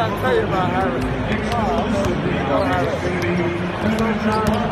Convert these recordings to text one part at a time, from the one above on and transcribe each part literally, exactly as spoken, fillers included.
gotta tell you about Harrison. You know Harrison. Sometimes,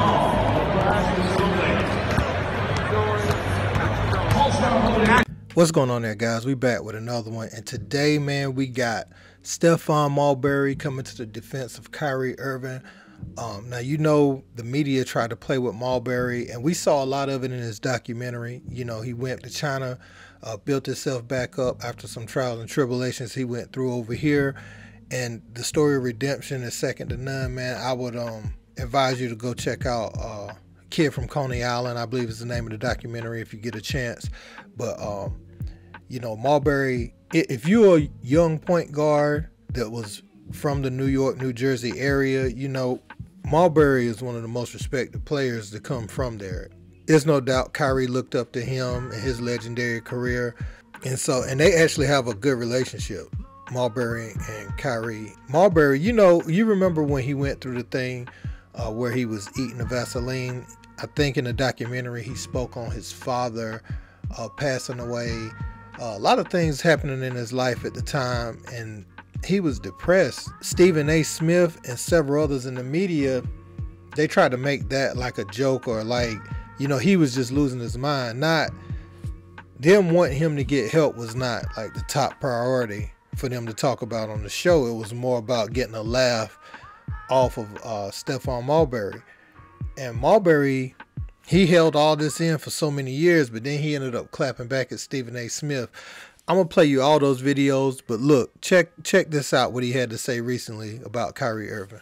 man, What's going on there, guys? We back with another one, and today, man, we got Stephon Marbury coming to the defense of Kyrie Irving. Um, now, you know, the media tried to play with Marbury, and we saw a lot of it in his documentary. You know, he went to China, uh, built himself back up after some trials and tribulations he went through over here, and the story of redemption is second to none, man. I would um, advise you to go check out uh, Kid from Coney Island, I believe is the name of the documentary, if you get a chance. But, um, you know, Marbury, if you're a young point guard that was from the New York, New Jersey area, you know, Marbury is one of the most respected players to come from there. There's no doubt Kyrie looked up to him and his legendary career. And so, and they actually have a good relationship, Marbury and Kyrie. Marbury, you know, you remember when he went through the thing uh, where he was eating the Vaseline. I think in the documentary he spoke on his father uh, passing away. Uh, a lot of things happening in his life at the time, and he was depressed. Stephen A. Smith and several others in the media, they tried to make that like a joke, or like, you know, he was just losing his mind. Not them wanting him to get help was not like the top priority for them to talk about on the show. It was more about getting a laugh off of uh, Stephon Marbury. And Marbury, he held all this in for so many years, but then he ended up clapping back at Stephen A. Smith. I'm going to play you all those videos, but look, check check this out, what he had to say recently about Kyrie Irving.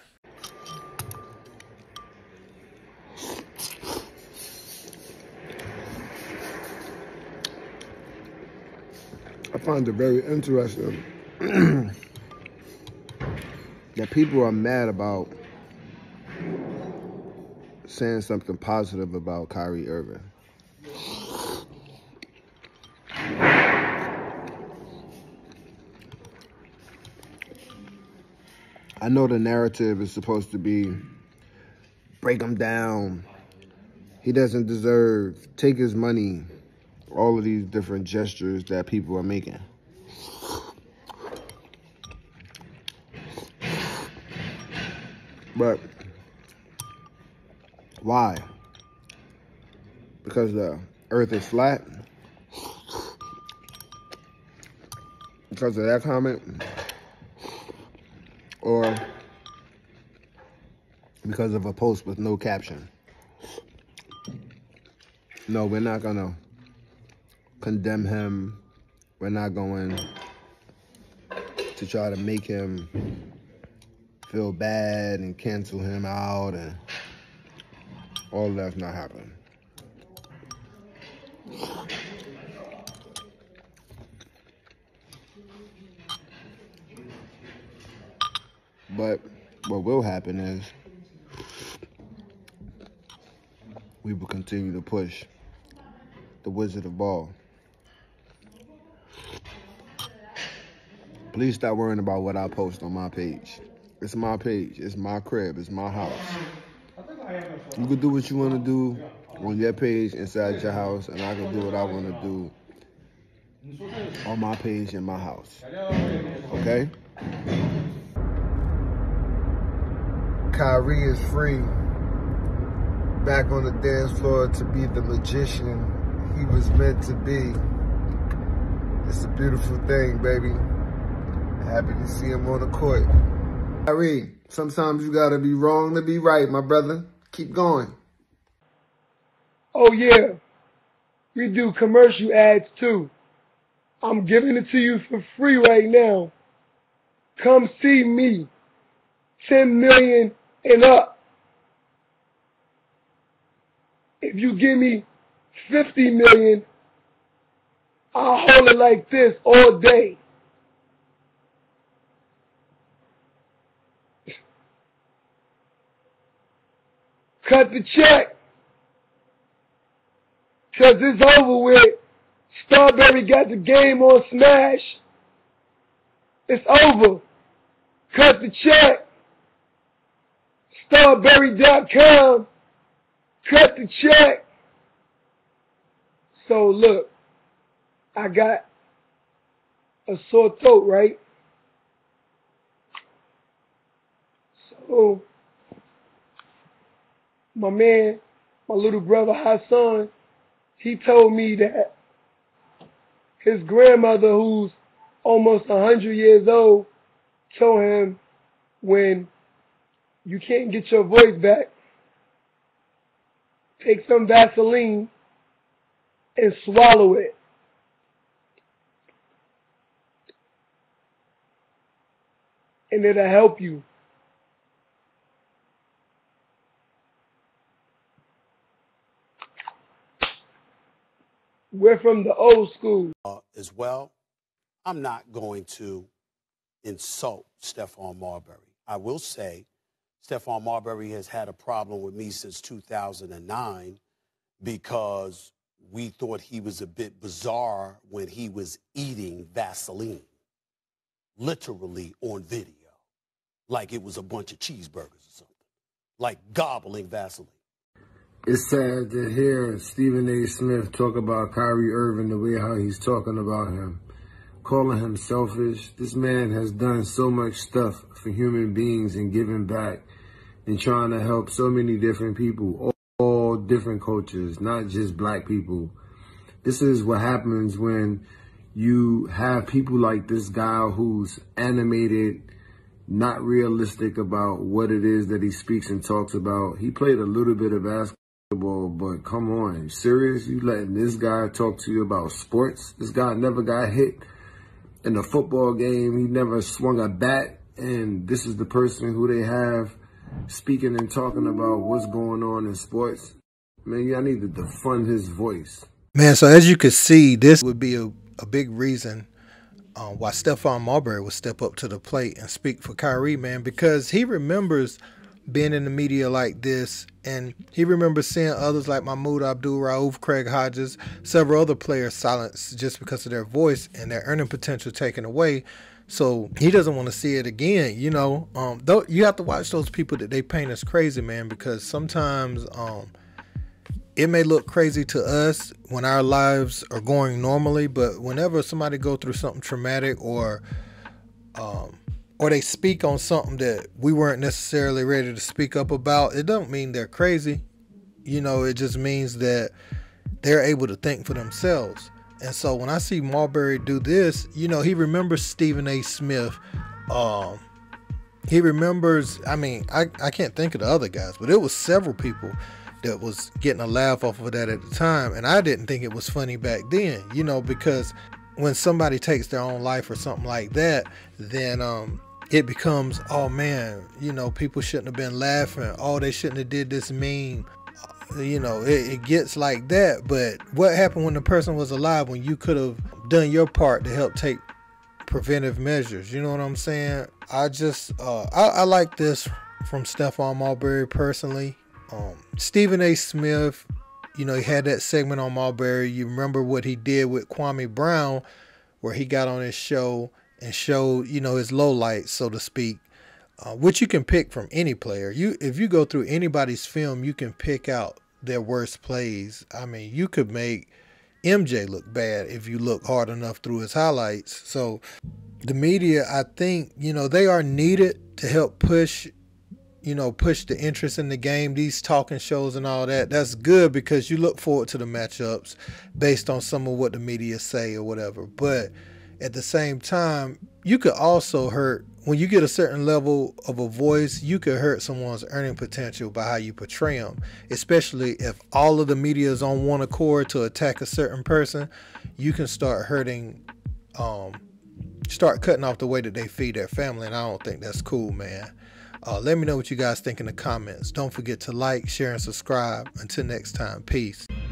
I find it very interesting that people are mad about saying something positive about Kyrie Irving. I know the narrative is supposed to be break him down. He doesn't deserve, take his money, all of these different gestures that people are making. But why? Because the earth is flat? Because of that comment? Or because of a post with no caption? No, we're not going to condemn him. We're not going to try to make him feel bad and cancel him out, and all that's not happening. But what will happen is we will continue to push the Wizard of Ball. Please stop worrying about what I post on my page. It's my page. It's my crib. It's my house. You can do what you want to do on your page inside your house, and I can do what I want to do on my page in my house. Okay? Kyrie is free, back on the dance floor to be the magician he was meant to be. It's a beautiful thing, baby. Happy to see him on the court. Kyrie, sometimes you gotta be wrong to be right, my brother. Keep going. Oh yeah, we do commercial ads too. I'm giving it to you for free right now. Come see me. ten million and up. If you give me fifty million, I'll hold it like this all day. Cut the check. Cause it's over with. Strawberry got the game on Smash. It's over. Cut the check. Starberry dot com. Cut the check. So look, I got a sore throat, right? So, my man, my little brother Hassan, he told me that his grandmother, who's almost a hundred years old, told him when you can't get your voice back, take some Vaseline and swallow it. And it'll help you. We're from the old school. Uh, as well, I'm not going to insult Stephon Marbury. I will say Stephon Marbury has had a problem with me since two thousand nine because we thought he was a bit bizarre when he was eating Vaseline, literally on video, like it was a bunch of cheeseburgers or something, like gobbling Vaseline. It's sad to hear Stephen A. Smith talk about Kyrie Irving the way how he's talking about him, calling him selfish. This man has done so much stuff for human beings and giving back and trying to help so many different people, all, all different cultures, not just black people. This is what happens when you have people like this guy who's animated, not realistic about what it is that he speaks and talks about. He played a little bit of basketball. But come on, you serious? You letting this guy talk to you about sports? This guy never got hit in a football game. He never swung a bat. And this is the person who they have speaking and talking about what's going on in sports. Man, y'all need to defund his voice. Man, so as you can see, this would be a, a big reason uh, why Stephon Marbury would step up to the plate and speak for Kyrie, man, because he remembers being in the media like this, and he remembers seeing others like Mahmoud Abdul-Rauf, Craig Hodges, several other players silenced just because of their voice and their earning potential taken away. So he doesn't want to see it again, you know. Um, though you have to watch those people that they paint as crazy, man, because sometimes um, it may look crazy to us when our lives are going normally, but whenever somebody go through something traumatic or um, or they speak on something that we weren't necessarily ready to speak up about, it don't mean they're crazy. You know, it just means that they're able to think for themselves. And so when I see Marbury do this, you know, he remembers Stephen A. Smith. Um, he remembers, I mean, I, I can't think of the other guys, but it was several people that was getting a laugh off of that at the time. And I didn't think it was funny back then, you know, because when somebody takes their own life or something like that, then um, it becomes, oh man, you know, people shouldn't have been laughing. Oh, they shouldn't have did this meme. You know, it, it gets like that. But what happened when the person was alive, when you could have done your part to help take preventive measures? You know what I'm saying? I just, uh, I, I like this from Stephon Marbury personally. Um, Stephen A. Smith, you know, he had that segment on Marbury. You remember what he did with Kwame Brown, where he got on his show and showed, you know, his lowlights, so to speak, uh, which you can pick from any player. You, if you go through anybody's film, you can pick out their worst plays. I mean, you could make M J look bad if you look hard enough through his highlights. So the media, I think, you know, they are needed to help push, you know, push the interest in the game, these talking shows and all that. That's good because you look forward to the matchups based on some of what the media say or whatever. But at the same time, you could also hurt, when you get a certain level of a voice, you could hurt someone's earning potential by how you portray them, especially if all of the media is on one accord to attack a certain person. You can start hurting, um, start cutting off the way that they feed their family, and I don't think that's cool, man. Uh, let me know what you guys think in the comments. Don't forget to like, share, and subscribe. Until next time, peace.